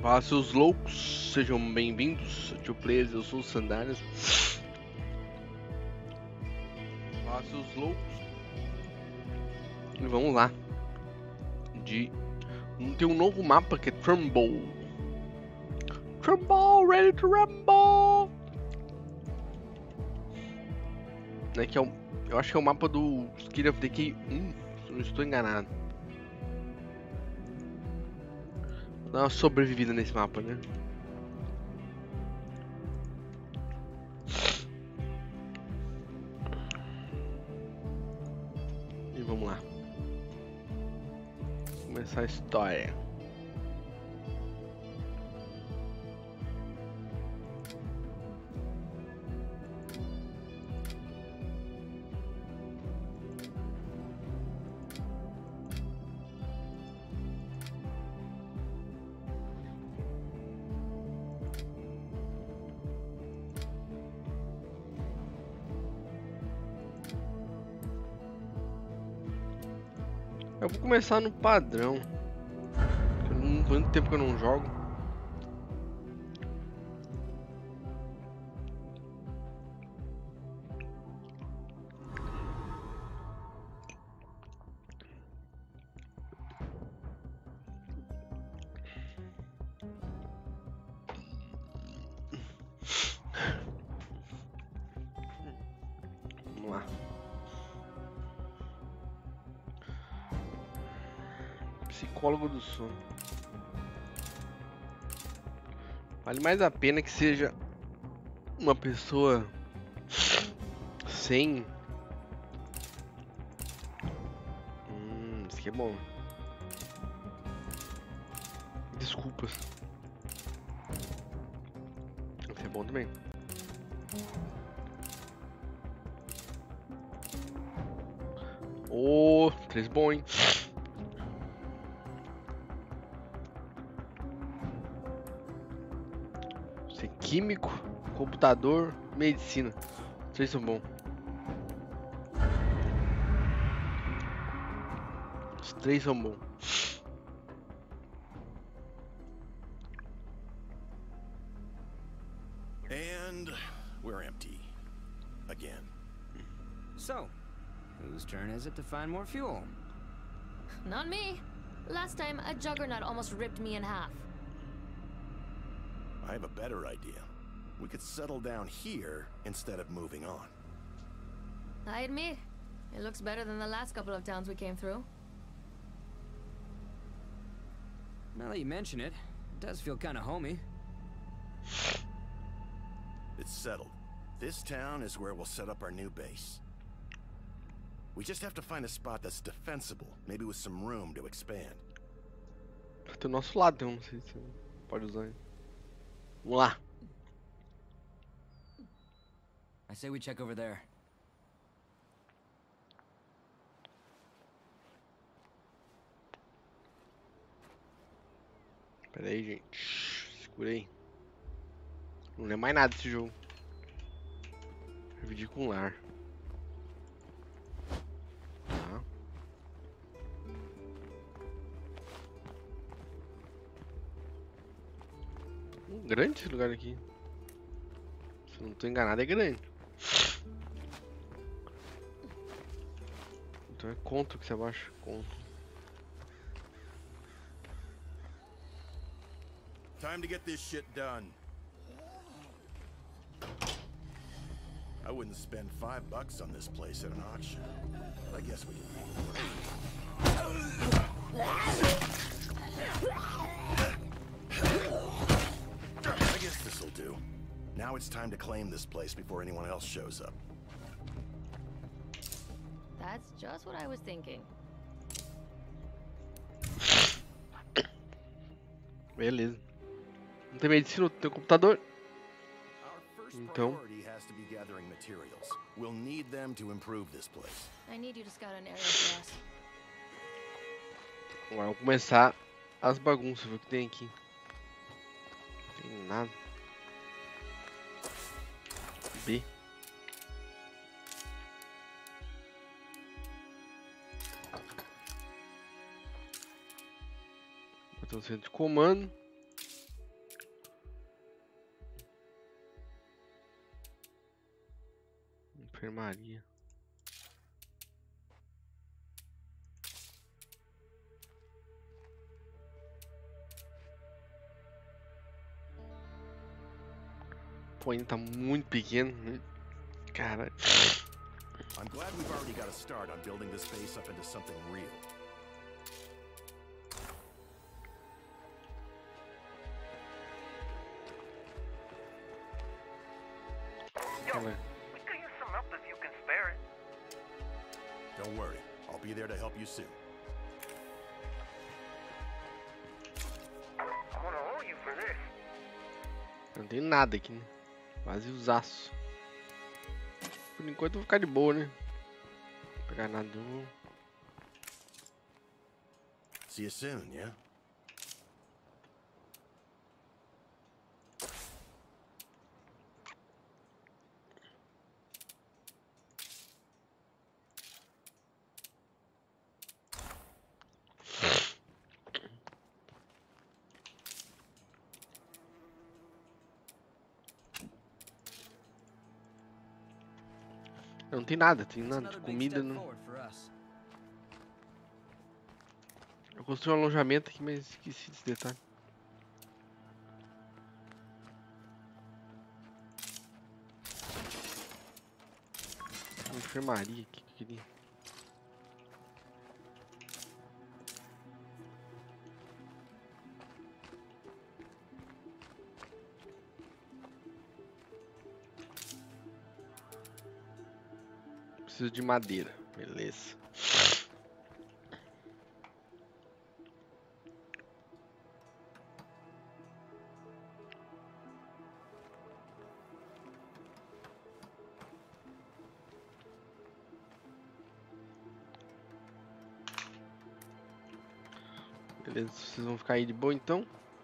Fala, seus loucos, sejam bem-vindos, Tio Players, eu sou o Sandálias. Fala, seus loucos. E vamos lá. Tem um novo mapa que é Trumbull. Trumbull, ready to rumble! Né, que é eu acho que é o mapa do State of Decay 1, se não estou enganado. Vou dar uma sobrevivida nesse mapa, né? E vamos lá. Começar a história. Eu vou começar no padrão. Faz muito tempo que eu não jogo. Vamos lá. Psicólogo do sono. Vale mais a pena que seja uma pessoa sem. Isso aqui é bom. Desculpas. Isso é bom também. Oh, 3 bom, hein? Ser químico, computador, medicina. 3 são bons. Os 3 são bons. And we're empty. Again. So, whose turn is it to find more fuel? Not me. Last time, a juggernaut almost ripped me in half. I have a better idea. We could settle down here instead of moving on. I admit, it looks better than the last couple of towns we came through. Now that you mention it, it does feel kind of homey. It's settled. This town is where we'll set up our new base. We just have to find a spot that's defensible, maybe with some room to expand. Do nosso lado, não sei se pode usar. Vamos lá. I say we check over there. Pera aí, gente. Segura aí. Não lembro mais nada desse jogo. Dividir com lar. Tá. Grande esse lugar aqui. Se eu não tô enganado, é grande. Então é contra o que você abaixa. Contra. Time to get this shit done. I wouldn't spend $5 on this place at an auction. But I guess we I guess this'll do. Now it's time to claim this place before anyone else shows up. That's just what I was thinking. Beleza. Não tem medicina, tem computador. Our first Então. priority has to be gathering materials. We'll need them to improve this place. I need you to scout an area for us. Vamos começar as bagunças, ver o que tem aqui. Não tem nada. B. Botão centro de comando. Enfermaria. Pô, ainda tá muito pequeno, né? Cara. I'm glad we've already got a start on building this base up into something real. Ela- We could use some help if you can spare it. Don't worry, I'll be there to help you soon. I'm gonna owe you for this. Não tem nada aqui, né? Vaziozaço. Por enquanto eu vou ficar de boa, né? Não vou pegar nada. Não. See you soon, yeah? Não tem nada, tem It's nada. another big Comida step não. forward for us. Eu construí um alojamento aqui, mas esqueci desse detalhe. Uma enfermaria aqui que eu queria. Preciso de madeira, beleza. Beleza, vocês vão ficar aí de boa então?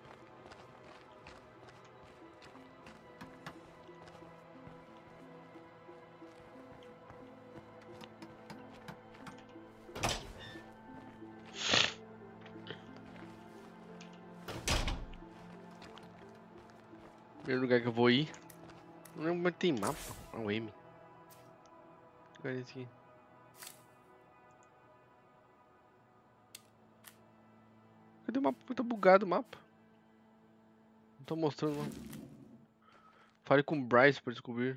Primeiro lugar que eu vou ir. Não lembro, mas tem mapa. Ah, o M. Olha esse aqui. Cadê o mapa? Tá bugado o mapa. Não tô mostrando o mapa. Fale com o Bryce para descobrir.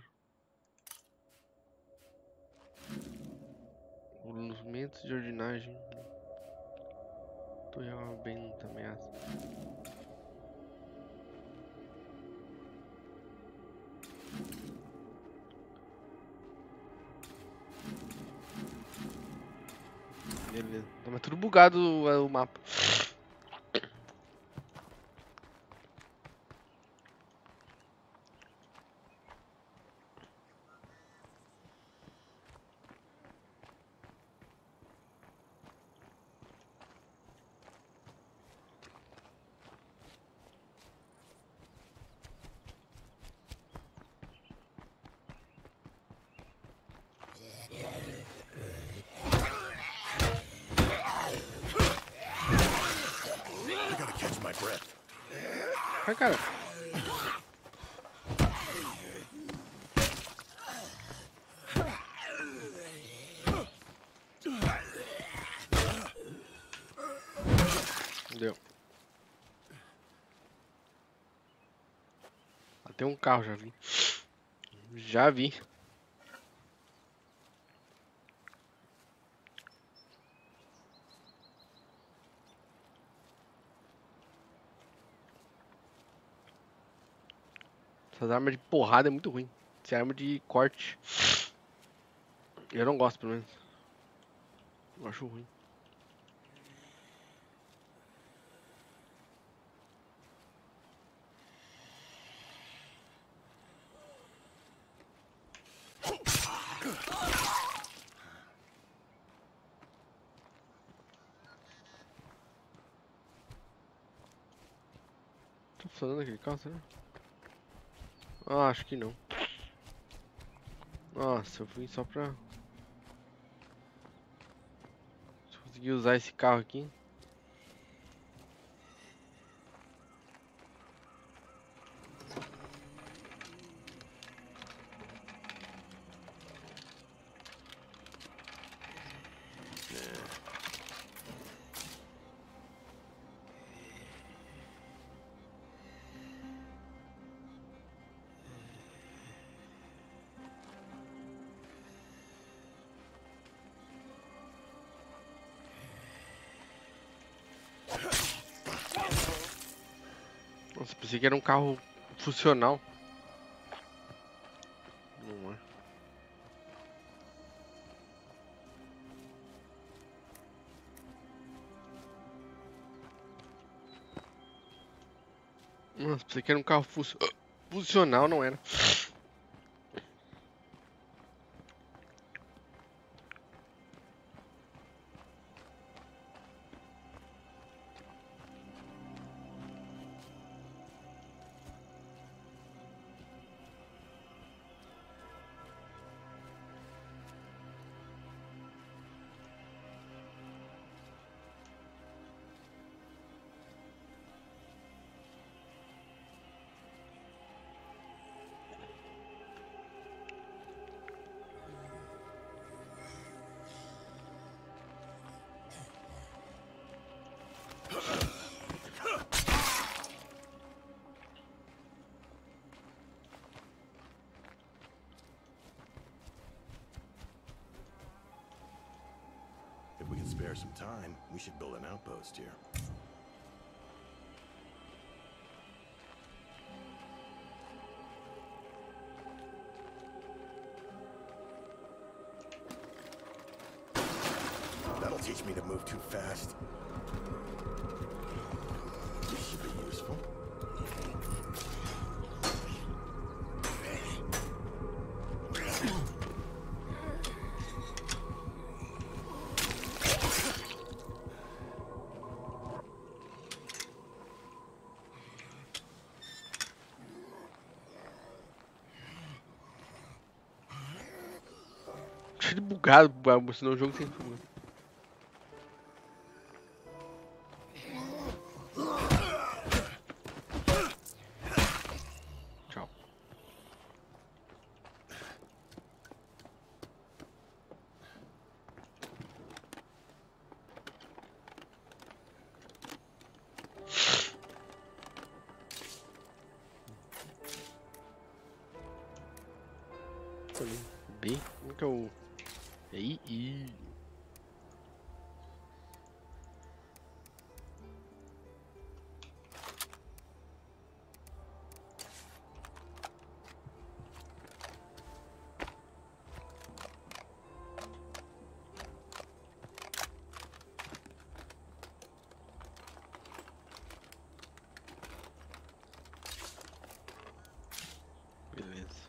Movimentos de ordinagem. Tô bem ameaça. Beleza. Tá mas tudo bugado o mapa. I gotta catch my breath. Ai, cara. Deu. Tem um carro, já vi. Já vi. Essas armas de porrada é muito ruim. Essa é arma de corte. Eu não gosto, pelo menos. Eu acho ruim. Tá funcionando aquele carro, será? Ah, acho que não. Nossa, eu fui só pra... Se eu conseguir usar esse carro aqui. Nossa, pensei que era um carro funcional. Não é. Nossa, pensei que era um carro funcional, não era. If we can spare some time, we should build an outpost here. That'll teach me to move too fast. This should be useful. Cheio de bugado, senão o jogo tem fuga. Tchau. B? Como que é o... I. Beleza.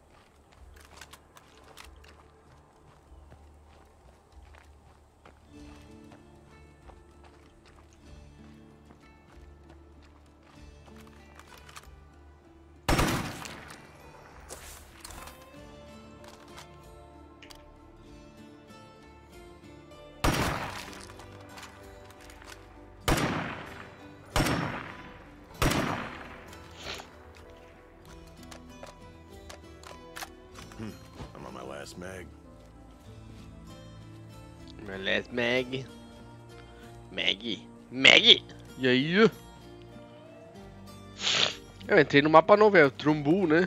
I'm on my last mag. Meu last Mag. Mag! E aí? Eu entrei no mapa novo, é o Trumbull, né?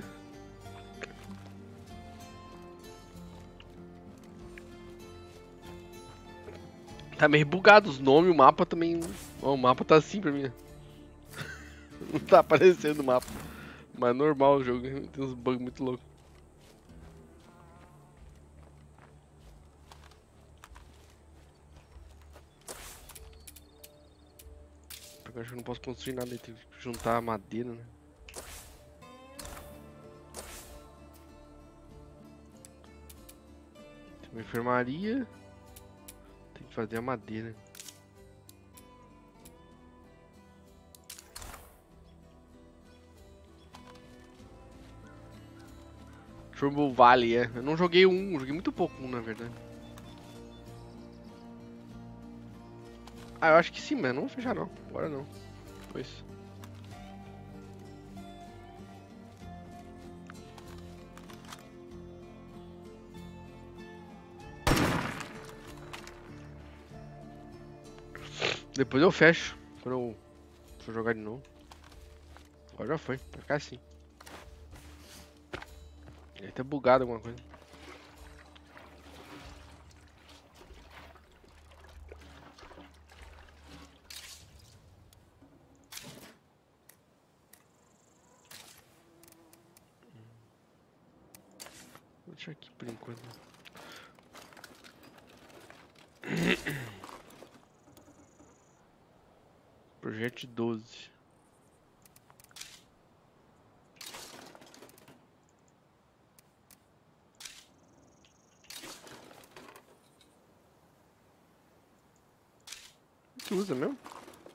Tá meio bugado os nomes, o mapa também. Ó, o mapa tá assim pra mim. Não tá aparecendo o mapa. Mas normal o jogo, tem uns bugs muito loucos. Eu acho que eu não posso construir nada, tem que juntar madeira, né? Tem uma enfermaria. Tem que fazer a madeira. Trumbull Valley, é. Eu não joguei um, joguei muito pouco na verdade. Ah, eu acho que sim, mas não vou fechar não. Agora não. Pois. Depois eu fecho. Quando eu for jogar de novo. Agora já foi. Vai ficar assim. Deve ter bugado alguma coisa. deixar aqui por enquanto. Projeto 12. O que usa mesmo?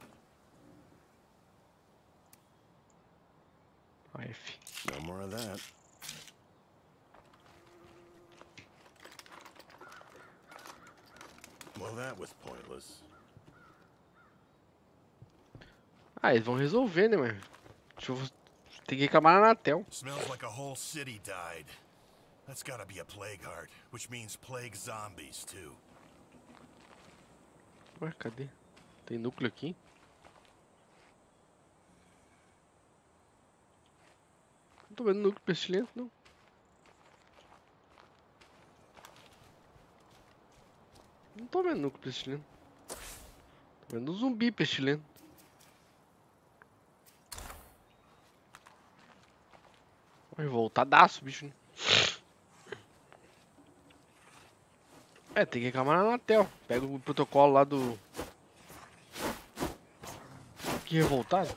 F. No more of that. Well, that was pointless. Ah, eles vão resolver, né, mano? Deixa eu... Tem que reclamar na Anatel. Smells like a whole city died. That's gotta be a plague heart, which means plague zombies too. Ué, cadê? Tem núcleo aqui? Não tô vendo núcleo pestilento, não. Não tô vendo núcleo pestilento. Tô vendo zumbi pestilento. Revoltadaço, bicho. Né? É, tem que reclamar na Anatel. Pega o protocolo lá do... Que revoltado.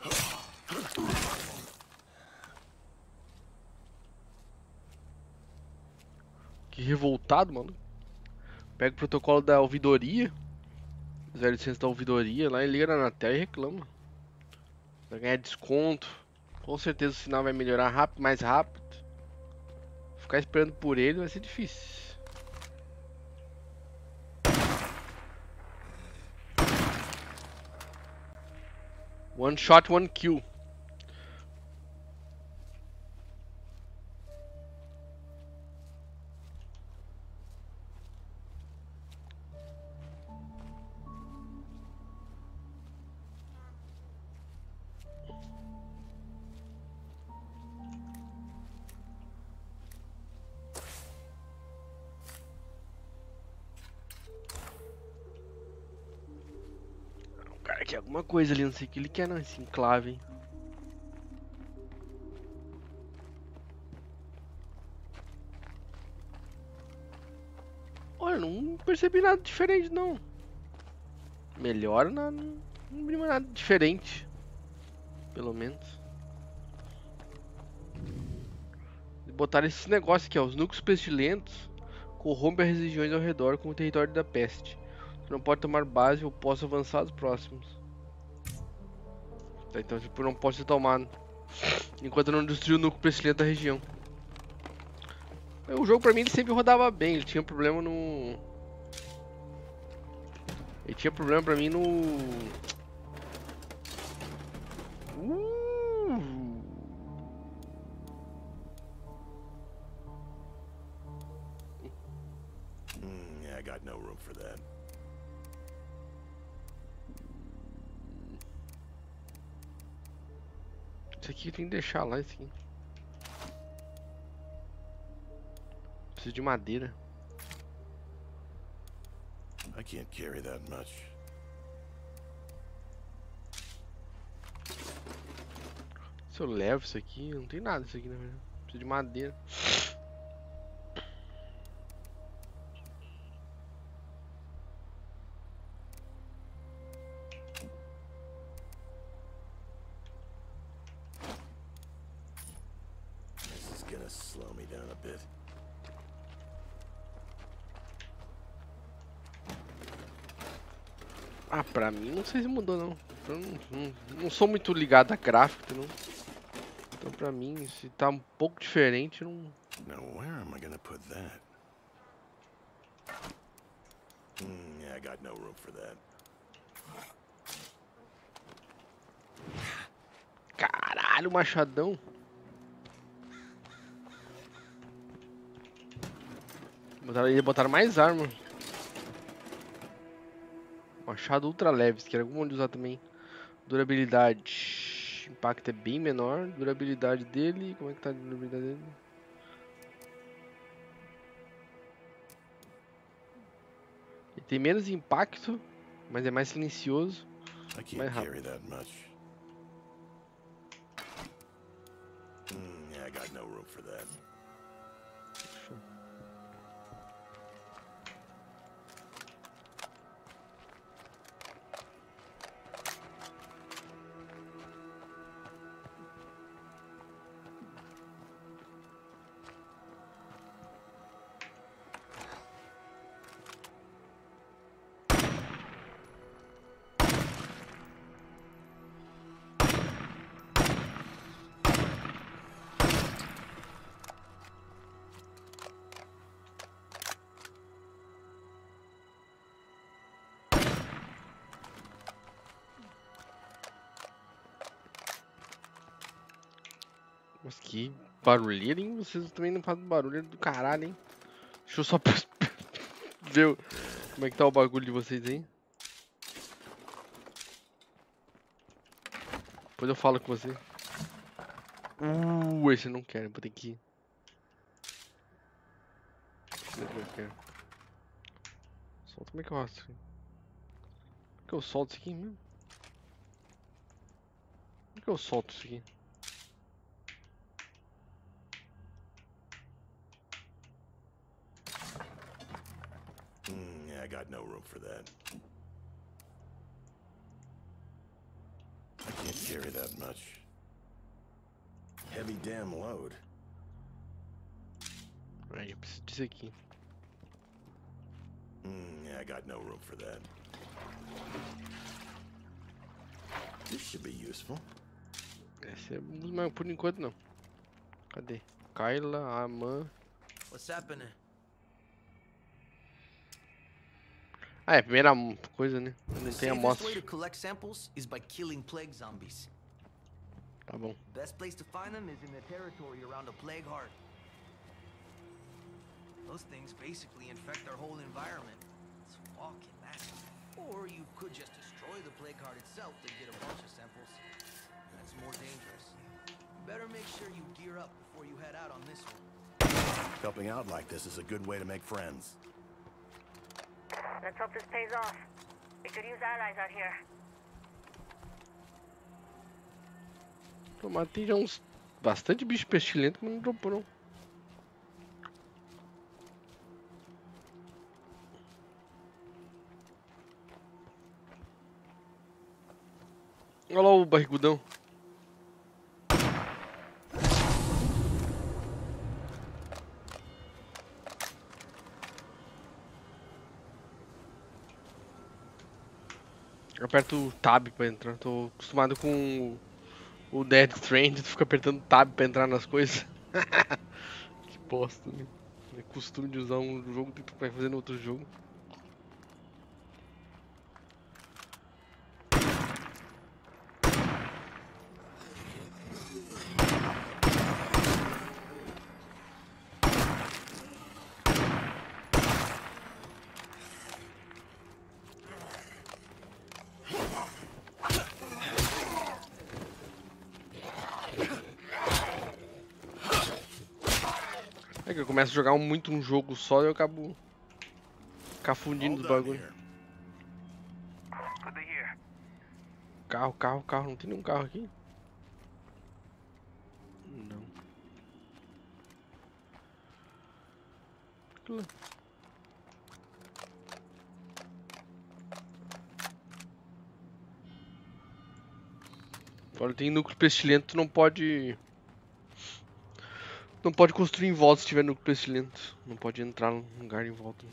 Que revoltado, mano. Pega o protocolo da ouvidoria. 0800 da ouvidoria lá e liga na Anatel e reclama. Vai ganhar desconto. Com certeza o sinal vai melhorar rápido, mais rápido. Ficar esperando por ele vai ser difícil. One shot, one kill. O cara quer alguma coisa ali, não sei o que ele quer não, esse enclave, hein. Olha, não percebi nada diferente não. Melhora, não vi nada diferente. Pelo menos. Botaram esses negócios aqui, ó. Os núcleos pestilentos corrompem as regiões ao redor como o território da peste. Você não pode tomar base ou postos avançados próximos. Tá, então tipo, não pode ser tomado enquanto não destruir o núcleo pestilento da região. O jogo pra mim ele sempre rodava bem, ele tinha problema no... Ele tinha problema pra mim no... Yeah, I got no room for that. Isso aqui tem que deixar lá, isso aqui. Preciso de madeira. I can't carry that much. Se eu levo isso aqui, não tem nada isso aqui na verdade. Preciso de madeira. This is gonna slow me down a bit. Ah, pra mim não sei se mudou não. Eu não sou muito ligado a gráfico, não. Então pra mim, se tá um pouco diferente, não... Now where am I gonna put that? Yeah, I got no room for that. Caralho, machadão. Botaram mais arma. Machado ultra leves, que era algum de usar também. Durabilidade. Impacto é bem menor. Durabilidade dele. Como é que tá a durabilidade dele? Ele tem menos impacto, mas é mais silencioso. I can't Mais carry rápido. that much. Yeah, I got no room for that. Show. Nossa, que barulheira, hein? Vocês também não fazem barulho do caralho, hein? Deixa eu só ver como é que tá o bagulho de vocês aí. Depois eu falo com você. Esse eu não quero, vou ter que ir. Como é que eu quero? Solta, como é que eu faço? Como é que eu solto isso aqui mesmo? Como é que eu solto isso aqui? Yeah, I got no room for that. I can't carry that much. Heavy damn load. Ai, eu preciso disso aqui. Yeah, I got no room for that. This should be useful. Esse é um dos mais, por enquanto não. Cadê? Kyla, Aman. What's happening? Ah, é a primeira coisa, né? The Não tem safest amostra. way to collect samples is by killing plague zombies. Tá bom. Best place to find them is in the territory around a plague heart. Those things basically infect our whole environment. It's walking massive. Or you could just destroy the plague heart itself to get a bunch of samples. That's more dangerous. Better make sure you gear up before you head out on this one. Helping out like this is a good way to make friends. Let's hope this pays off. We could use allies out here. Eu matei já uns bastante bicho pestilento, mas não dropou não. Olha lá o barrigudão. Eu aperto o Tab pra entrar. Tô acostumado com o Death Stranding, tu fica apertando Tab pra entrar nas coisas. Que bosta, né? É costume de usar um jogo que tu vai fazer no outro jogo. É que eu começo a jogar muito um jogo só e eu acabo cafundindo os All done bagulho. here. Good to hear. Carro. Não tem nenhum carro aqui? Não. Aquilo lá. Agora tem núcleo pestilento, tu não pode... Não pode construir em volta se tiver núcleo pestilento. Não pode entrar num lugar em volta.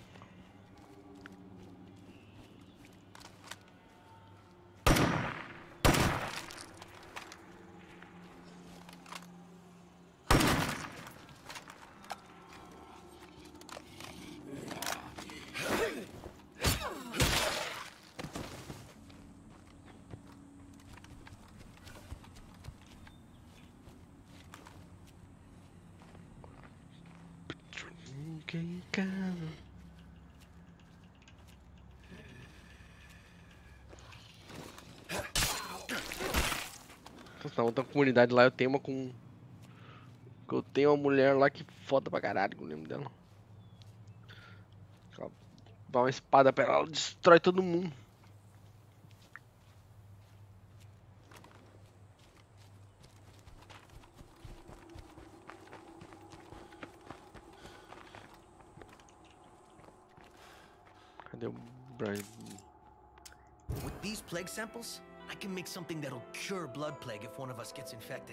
Em casa. Na outra comunidade lá eu tenho uma com... Eu tenho uma mulher lá que foda pra caralho, que eu lembro dela. Ela dá uma espada pra ela destrói todo mundo. Cadê o Brian? With these plague samples, I can make something that'll cure blood plague if one of us gets infected.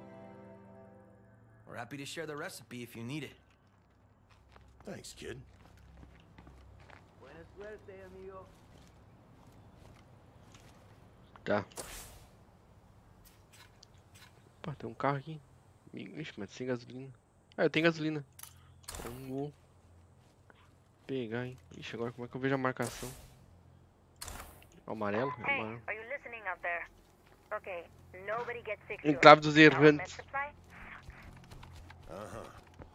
We're happy to share the recipe if you need it. Thanks, kid. Buena suerte, amigo. Tá. Pô, tem um carro aqui. Ixi, mas sem gasolina. Ah, eu tenho gasolina. Então vou pegar, hein. Ixi, agora como é que eu vejo a marcação? Amarelo? Hey, Amarelo. are you listening out there? Okay, nobody gets sick. Enclave dos Our med Errantes. supply Uh-huh.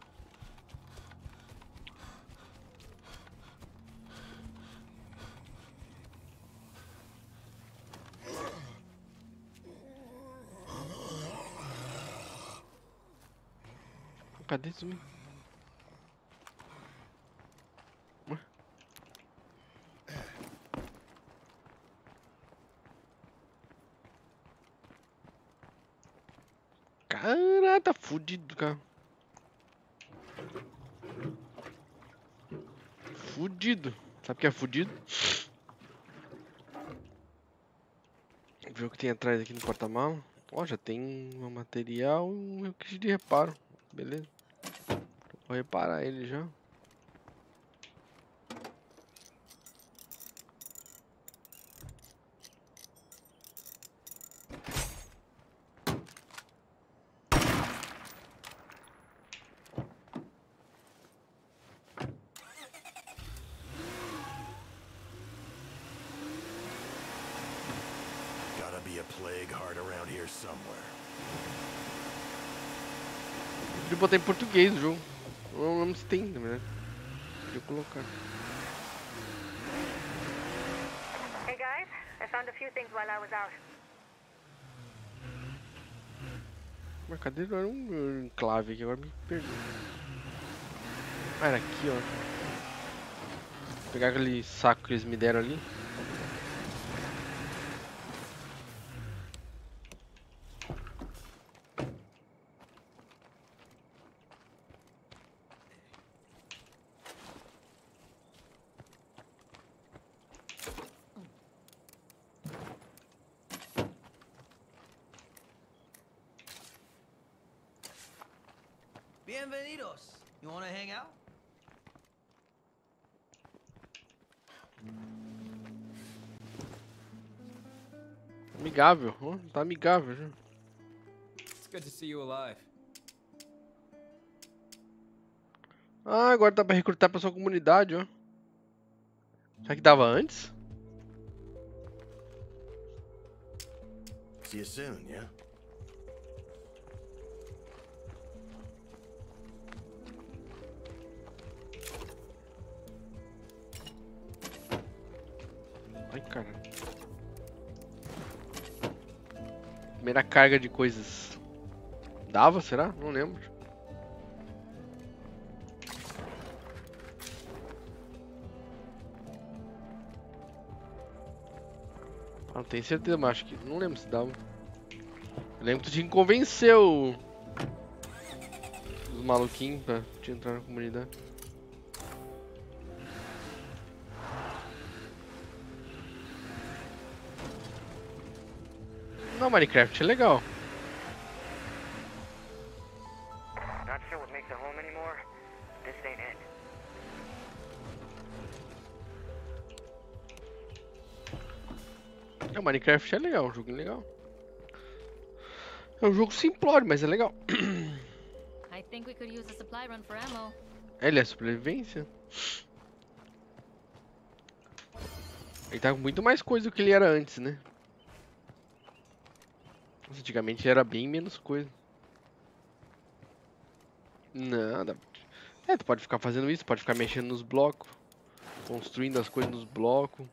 Cadê isso? Ué? Caralho, tá fudido, cara. Fudido. Sabe o que é fudido? Ver o que tem atrás aqui no porta-malas. Ó, já tem um material e um kit de reparo. Beleza. Vou reparar ele já. Gotta be a plague heart around here somewhere. Eu botar em português o jogo. Não lembro se tem, na verdade. Podia colocar. Hey guys, I found a few things while I was out. Mas cadê? Era um enclave aqui, agora me perdi. Ah, era aqui, ó. Vou pegar aquele saco que eles me deram ali. Bienvenidos. You wanna hang out? Amigável, ó, tá amigável já. It's good to see you alive. Ah, agora dá pra recrutar pra sua comunidade, ó. Será que dava antes? See you soon, yeah? Ai, cara. Primeira carga de coisas. Dava, será? Não lembro. Ah, não tenho certeza, mas acho que... Não lembro se dava. Eu lembro que tu tinha que convencer os maluquinhos pra te entrar na comunidade. Não, Minecraft é legal. Not sure what makes a home anymore. This ain't it. É, o Minecraft é legal, um jogo legal. É um jogo simplório, mas é legal. I think we could use a supply run for ammo. Ele é sobrevivência. Ele tá com muito mais coisa do que ele era antes, né? Antigamente era bem menos coisa. Nada. É, tu pode ficar fazendo isso, pode ficar mexendo nos blocos. Construindo as coisas nos blocos.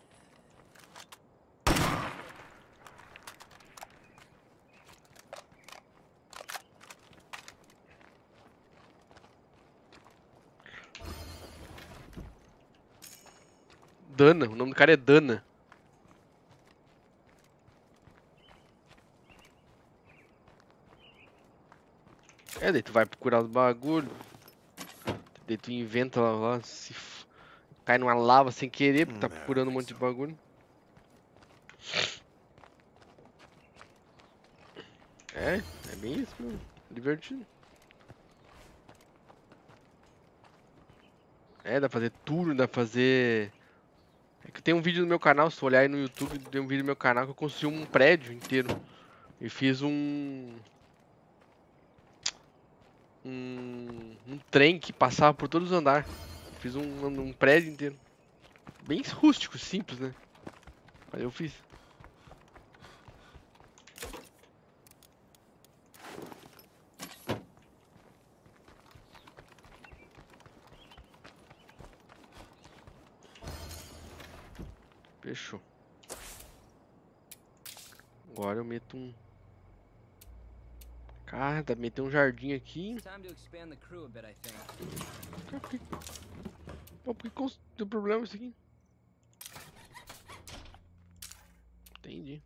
Dana, o nome do cara é Dana. É, daí tu vai procurar os bagulho. Daí tu inventa lá, cai numa lava sem querer, porque tá procurando um monte de bagulho. É bem isso, mano. Divertido. É, dá pra fazer tudo, dá pra fazer... É que tem um vídeo no meu canal, se tu olhar aí no YouTube, tem um vídeo no meu canal que eu construí um prédio inteiro. E fiz um trem que passava por todos os andares. Fiz um prédio inteiro. Bem rústico, simples, né? Mas eu fiz. Fechou. Agora eu meto um... Cara, dá pra meter um jardim aqui. Time to expand the crew a bit, I think. Pô, por que deu problema isso aqui? Entendi.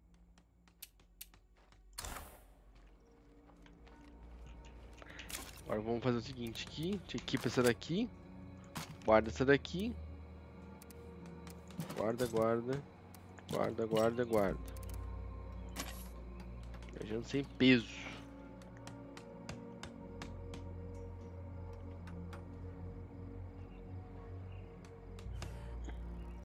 Agora vamos fazer o seguinte aqui. A gente equipa essa daqui. Guarda essa daqui. Guarda, guarda. Guarda, guarda, guarda. Viajando sem peso.